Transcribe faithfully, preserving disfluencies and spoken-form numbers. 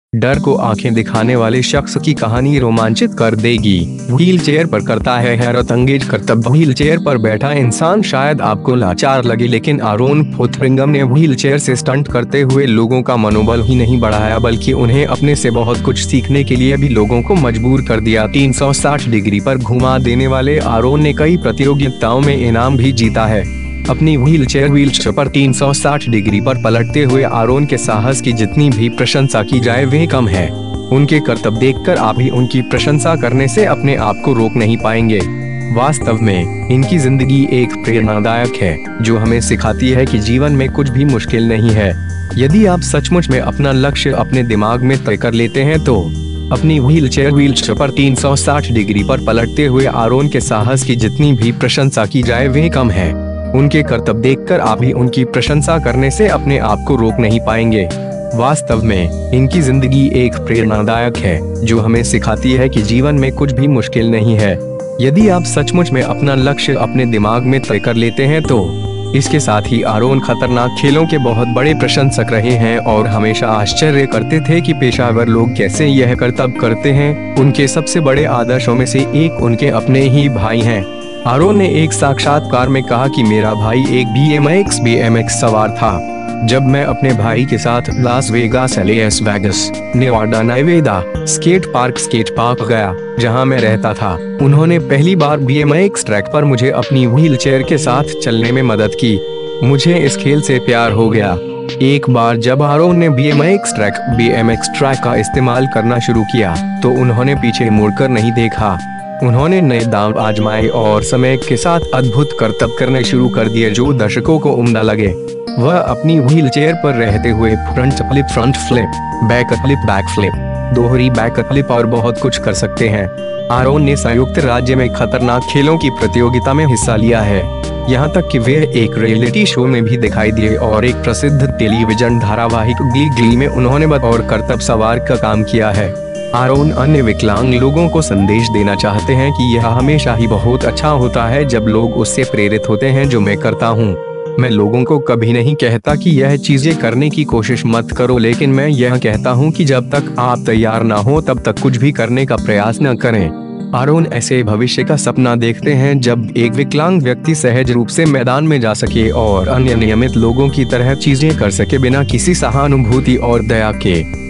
डर को आंखें दिखाने वाले शख्स की कहानी रोमांचित कर देगी। व्हील चेयर पर करता है हैरत अंगेज करतब। व्हील चेयर पर बैठा इंसान शायद आपको लाचार लगे, लेकिन आरोन फोथरिंगम ने व्हील चेयर से स्टंट करते हुए लोगों का मनोबल ही नहीं बढ़ाया, बल्कि उन्हें अपने से बहुत कुछ सीखने के लिए भी लोगों को मजबूर कर दिया। तीन सौ साठ डिग्री पर घुमा देने वाले आरोन ने कई प्रतियोगिताओं में इनाम भी जीता है। अपनी व्हील चेयर व्हील चेयर पर तीन सौ साठ डिग्री पर पलटते हुए आरोन के साहस की जितनी भी प्रशंसा की जाए वह कम है। उनके करतब देखकर आप भी उनकी प्रशंसा करने से अपने आप को रोक नहीं पाएंगे। वास्तव में इनकी जिंदगी एक प्रेरणादायक है, जो हमें सिखाती है कि जीवन में कुछ भी मुश्किल नहीं है। यदि आप सचमुच में अपना लक्ष्य अपने दिमाग में तय कर लेते हैं तो अपनी व्हील चेयर व्हील चेयर पर तीन सौ साठ डिग्री पर पलटते हुए आरोन के साहस की जितनी भी प्रशंसा की जाए वह कम है। उनके करतब देखकर आप भी उनकी प्रशंसा करने से अपने आप को रोक नहीं पाएंगे। वास्तव में इनकी जिंदगी एक प्रेरणादायक है, जो हमें सिखाती है कि जीवन में कुछ भी मुश्किल नहीं है। यदि आप सचमुच में अपना लक्ष्य अपने दिमाग में तय कर लेते हैं तो इसके साथ ही आरोन खतरनाक खेलों के बहुत बड़े प्रशंसक रहे हैं और हमेशा आश्चर्य करते थे कि पेशावर लोग कैसे यह करतब करते हैं। उनके सबसे बड़े आदर्शों में से एक उनके अपने ही भाई हैं। आरोन ने एक साक्षात्कार में कहा कि मेरा भाई एक B M X B M X सवार था। जब मैं अपने भाई के साथ Las Vegas Las Vegas Nevada Nevada skate park skate park गया, जहां मैं रहता था, उन्होंने पहली बार बी एम एक्स ट्रैक पर मुझे अपनी व्हील चेयर के साथ चलने में मदद की। मुझे इस खेल से प्यार हो गया। एक बार जब आरोन ने B M X track B M X track का इस्तेमाल करना शुरू किया तो उन्होंने पीछे मुड़कर नहीं देखा। उन्होंने नए दांव आजमाए और समय के साथ अद्भुत करतब करने शुरू कर दिए जो दर्शकों को उम्दा लगे। वह अपनी व्हील चेयर पर रहते हुए front flip front flip, back flip back flip, दोहरी बैक फ्लिप और बहुत कुछ कर सकते हैं। आरोन ने संयुक्त राज्य में खतरनाक खेलों की प्रतियोगिता में हिस्सा लिया है, यहाँ तक कि वे एक रियलिटी शो में भी दिखाई दिए और एक प्रसिद्ध टेलीविजन धारावाहिक ग्ली ग्ली में उन्होंने बतौर करतब सवार का काम किया है। आरोन अन्य विकलांग लोगों को संदेश देना चाहते हैं कि यह हमेशा ही बहुत अच्छा होता है जब लोग उससे प्रेरित होते हैं जो मैं करता हूँ। मैं लोगों को कभी नहीं कहता कि यह चीजें करने की कोशिश मत करो, लेकिन मैं यह कहता हूँ कि जब तक आप तैयार ना हो तब तक कुछ भी करने का प्रयास न करें। आरोन ऐसे भविष्य का सपना देखते हैं जब एक विकलांग व्यक्ति सहज रूप से मैदान में जा सके और अन्य नियमित लोगों की तरह चीजें कर सके बिना किसी सहानुभूति और दया के।